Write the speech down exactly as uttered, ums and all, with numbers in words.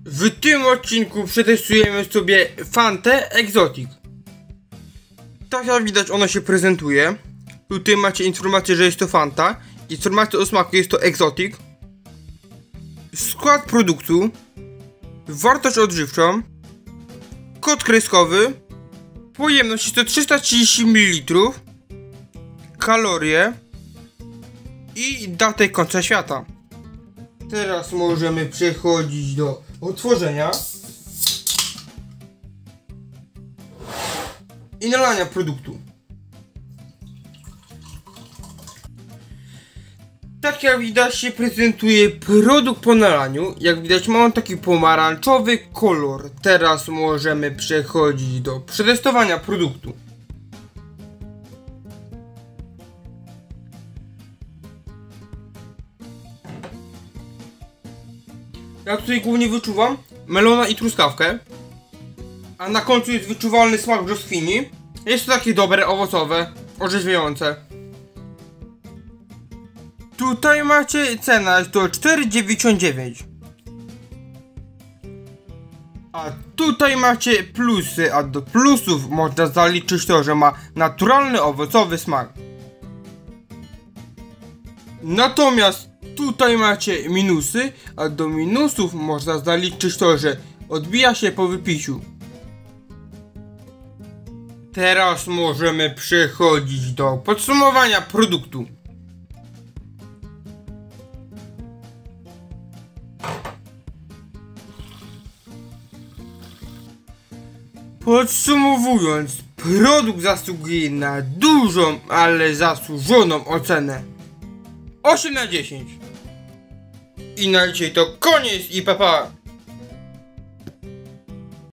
W tym odcinku przetestujemy sobie Fantę Exotic. Tak jak widać, ona się prezentuje. Tutaj macie informację, że jest to Fanta. Informacja o smaku, jest to Exotic. Skład produktu. Wartość odżywczą. Kod kreskowy. Pojemność jest to trzysta trzydzieści mililitrów. Kalorie. I datę końca świata. Teraz możemy przechodzić do otworzenia i nalania produktu. Tak jak widać, się prezentuje produkt po nalaniu. Jak widać, ma on taki pomarańczowy kolor. Teraz możemy przechodzić do przetestowania produktu. Ja tutaj głównie wyczuwam melona i truskawkę, a na końcu jest wyczuwalny smak brzoskwini. Jest to takie dobre, owocowe, orzeźwiające. Tutaj macie cena, jest to cztery dziewięćdziesiąt dziewięć. A tutaj macie plusy, a do plusów można zaliczyć to, że ma naturalny, owocowy smak. Natomiast tutaj macie minusy, a do minusów można zaliczyć to, że odbija się po wypiciu. Teraz możemy przechodzić do podsumowania produktu. Podsumowując, produkt zasługuje na dużą, ale zasłużoną ocenę osiem na dziesięć. I na dzisiaj to koniec i pa pa!